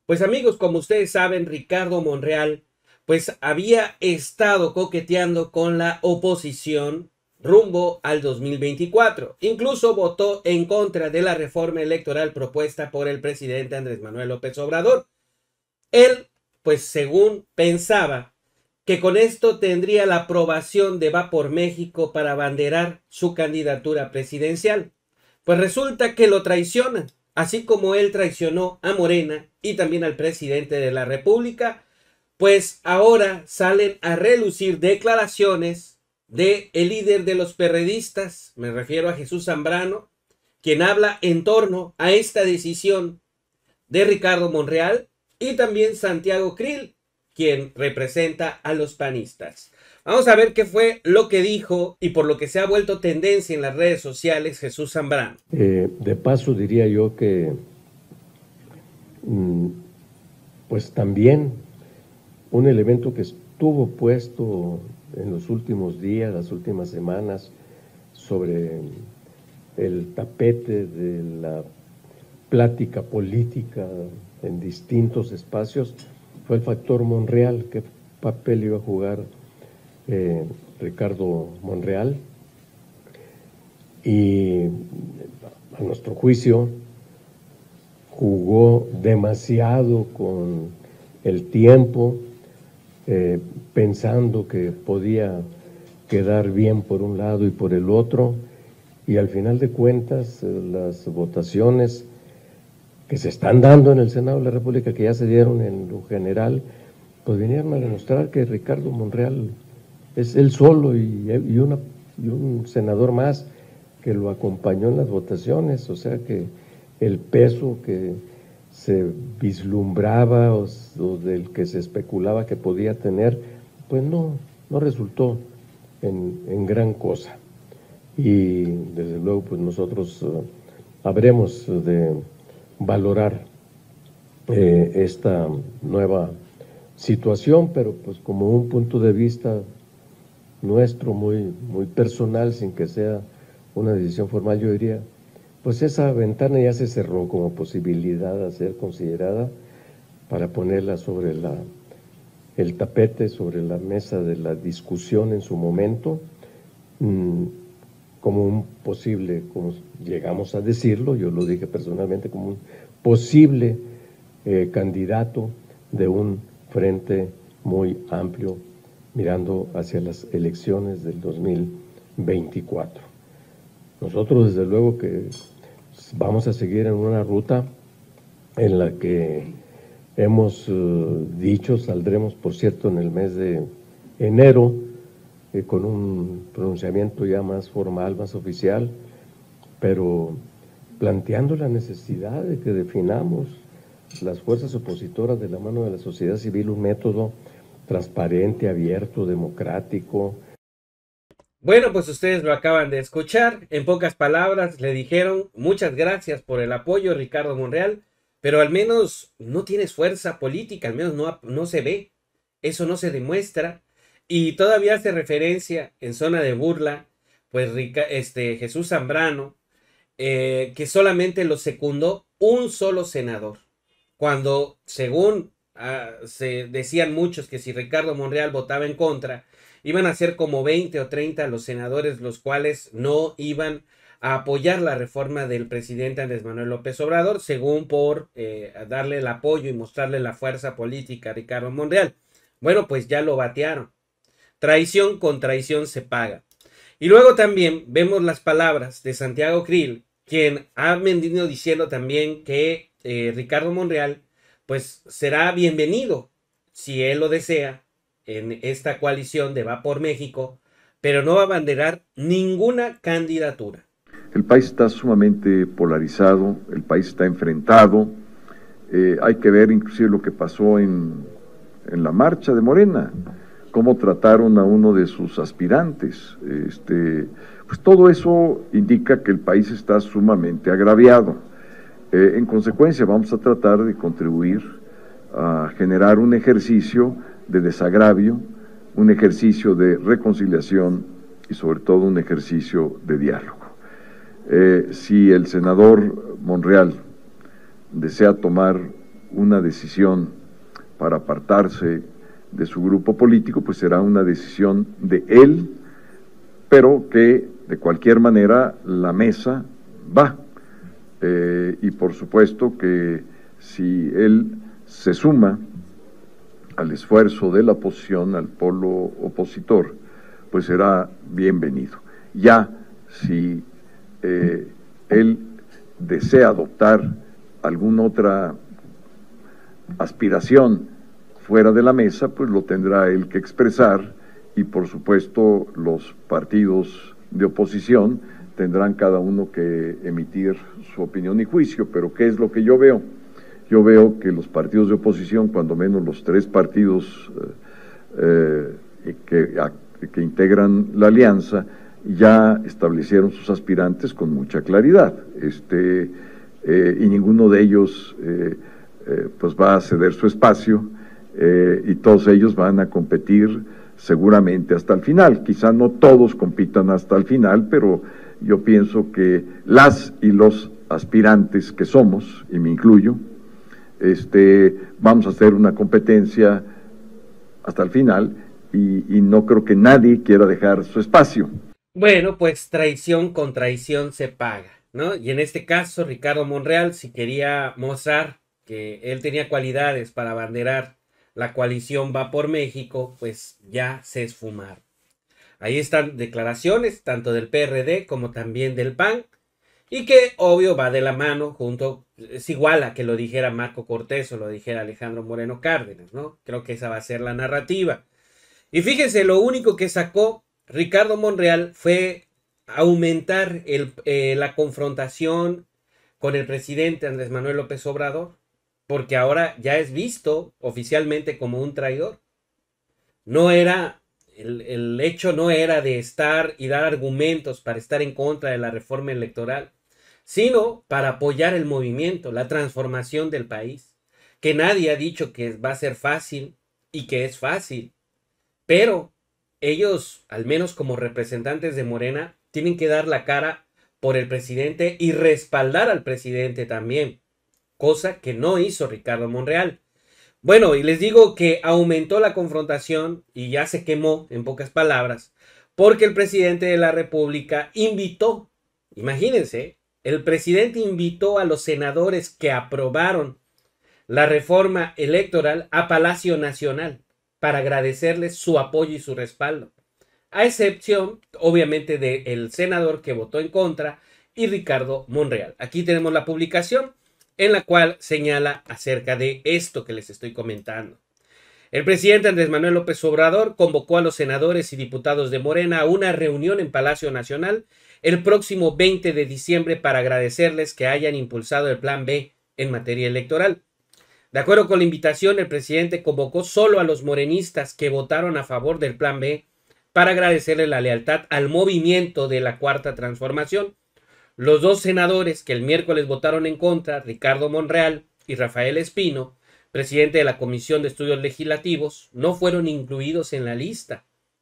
Pues amigos, como ustedes saben, Ricardo Monreal pues había estado coqueteando con la oposición rumbo al 2024. Incluso votó en contra de la reforma electoral propuesta por el presidente Andrés Manuel López Obrador. Él, pues según pensaba que con esto tendría la aprobación de Va por México para abanderar su candidatura presidencial. Pues resulta que lo traicionan, así como él traicionó a Morena y también al presidente de la República. Pues ahora salen a relucir declaraciones de el líder de los perredistas, me refiero a Jesús Zambrano, quien habla en torno a esta decisión de Ricardo Monreal, y también Santiago Krill, quien representa a los panistas. Vamos a ver qué fue lo que dijo y por lo que se ha vuelto tendencia en las redes sociales Jesús Zambrano. De paso diría yo que pues también un elemento que estuvo puesto en los últimos días, las últimas semanas, sobre el tapete de la plática política en distintos espacios fue el factor Monreal. ¿Qué papel iba a jugar Ricardo Monreal? Y a nuestro juicio jugó demasiado con el tiempo, pensando que podía quedar bien por un lado y por el otro, y al final de cuentas las votaciones que se están dando en el Senado de la República, que ya se dieron en lo general, pues vinieron a demostrar que Ricardo Monreal es él solo y un senador más que lo acompañó en las votaciones, o sea que el peso que se vislumbraba o del que se especulaba que podía tener, pues no resultó en gran cosa. Y desde luego pues nosotros habremos de valorar esta nueva situación, pero pues como un punto de vista nuestro muy personal, sin que sea una decisión formal, yo diría, pues esa ventana ya se cerró como posibilidad a ser considerada para ponerla sobre el tapete, sobre la mesa de la discusión en su momento, como un posible, como llegamos a decirlo, yo lo dije personalmente, como un posible candidato de un frente muy amplio mirando hacia las elecciones del 2024. Nosotros desde luego que vamos a seguir en una ruta en la que hemos dicho, saldremos por cierto en el mes de enero con un pronunciamiento ya más formal, más oficial, pero planteando la necesidad de que definamos las fuerzas opositoras de la mano de la sociedad civil un método transparente, abierto, democrático. Bueno, pues ustedes lo acaban de escuchar. En pocas palabras le dijeron muchas gracias por el apoyo, Ricardo Monreal, pero al menos no tienes fuerza política, al menos no se ve, eso no se demuestra. Y todavía hace referencia en zona de burla, pues Jesús Zambrano, que solamente lo secundó un solo senador, cuando según se decían muchos que si Ricardo Monreal votaba en contra, iban a ser como 20 o 30 los senadores los cuales no iban a apoyar la reforma del presidente Andrés Manuel López Obrador, según por darle el apoyo y mostrarle la fuerza política a Ricardo Monreal. Bueno, pues ya lo batearon. Traición con traición se paga. Y luego también vemos las palabras de Santiago Krill, quien ha venido diciendo también que Ricardo Monreal pues será bienvenido, si él lo desea, en esta coalición de Va por México, pero no va a abanderar ninguna candidatura. El país está sumamente polarizado, el país está enfrentado, hay que ver inclusive lo que pasó en la marcha de Morena, cómo trataron a uno de sus aspirantes, pues todo eso indica que el país está sumamente agraviado. En consecuencia, vamos a tratar de contribuir a generar un ejercicio de desagravio, un ejercicio de reconciliación y sobre todo un ejercicio de diálogo. Si el senador Monreal desea tomar una decisión para apartarse de su grupo político, pues será una decisión de él, pero que de cualquier manera la mesa va. Y por supuesto que si él se suma al esfuerzo de la oposición, al polo opositor, pues será bienvenido. Ya si él desea adoptar alguna otra aspiración fuera de la mesa, pues lo tendrá él que expresar, y por supuesto los partidos de oposición tendrán cada uno que emitir su opinión y juicio. Pero ¿qué es lo que yo veo? Yo veo que los partidos de oposición, cuando menos los tres partidos que integran la alianza, ya establecieron sus aspirantes con mucha claridad, y ninguno de ellos pues va a ceder su espacio, y todos ellos van a competir seguramente hasta el final. Quizá no todos compitan hasta el final, pero yo pienso que las y los aspirantes que somos, y me incluyo, vamos a hacer una competencia hasta el final, y no creo que nadie quiera dejar su espacio. Bueno, pues traición con traición se paga, ¿no? Y en este caso, Ricardo Monreal, si quería mostrar que él tenía cualidades para abanderar la coalición Va por México, pues ya se esfumaron. Ahí están declaraciones, tanto del PRD como también del PAN, y que obvio va de la mano junto, es igual a que lo dijera Marco Cortés o lo dijera Alejandro Moreno Cárdenas, ¿no? Creo que esa va a ser la narrativa. Y fíjense, lo único que sacó Ricardo Monreal fue aumentar la confrontación con el presidente Andrés Manuel López Obrador, porque ahora ya es visto oficialmente como un traidor. No era, el hecho no era de estar y dar argumentos para estar en contra de la reforma electoral, sino para apoyar el movimiento, la transformación del país, que nadie ha dicho que va a ser fácil y que es fácil, pero ellos, al menos como representantes de Morena, tienen que dar la cara por el presidente y respaldar al presidente también, cosa que no hizo Ricardo Monreal. Bueno, y les digo que aumentó la confrontación y ya se quemó, en pocas palabras, porque el presidente de la República invitó, imagínense, el presidente invitó a los senadores que aprobaron la reforma electoral a Palacio Nacional para agradecerles su apoyo y su respaldo, a excepción, obviamente, del senador que votó en contra y Ricardo Monreal. Aquí tenemos la publicación en la cual señala acerca de esto que les estoy comentando. El presidente Andrés Manuel López Obrador convocó a los senadores y diputados de Morena a una reunión en Palacio Nacional el próximo 20 de diciembre para agradecerles que hayan impulsado el Plan B en materia electoral. De acuerdo con la invitación, el presidente convocó solo a los morenistas que votaron a favor del Plan B para agradecerle la lealtad al movimiento de la Cuarta Transformación. Los dos senadores que el miércoles votaron en contra, Ricardo Monreal y Rafael Espino, presidente de la Comisión de Estudios Legislativos, no fueron incluidos en la lista.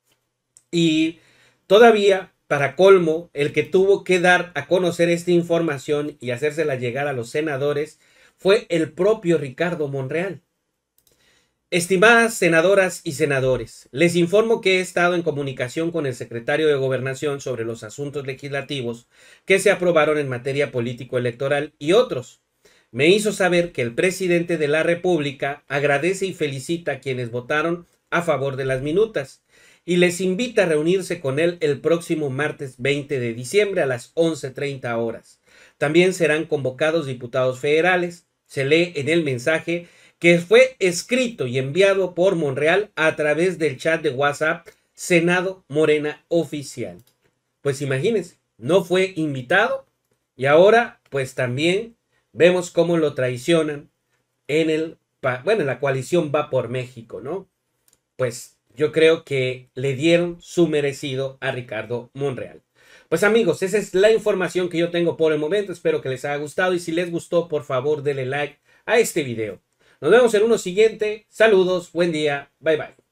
Y todavía, para colmo, el que tuvo que dar a conocer esta información y hacérsela llegar a los senadores fue el propio Ricardo Monreal. Estimadas senadoras y senadores, les informo que he estado en comunicación con el secretario de Gobernación sobre los asuntos legislativos que se aprobaron en materia político-electoral y otros. Me hizo saber que el presidente de la República agradece y felicita a quienes votaron a favor de las minutas y les invita a reunirse con él el próximo martes 20 de diciembre a las 11:30 horas. También serán convocados diputados federales. Se lee en el mensaje que fue escrito y enviado por Monreal a través del chat de WhatsApp Senado Morena Oficial. Pues imagínense, no fue invitado y ahora pues también vemos cómo lo traicionan en la coalición Va por México, ¿no? Pues yo creo que le dieron su merecido a Ricardo Monreal. Pues amigos, esa es la información que yo tengo por el momento. Espero que les haya gustado y si les gustó, por favor, denle like a este video. Nos vemos en uno siguiente. Saludos, buen día, bye bye.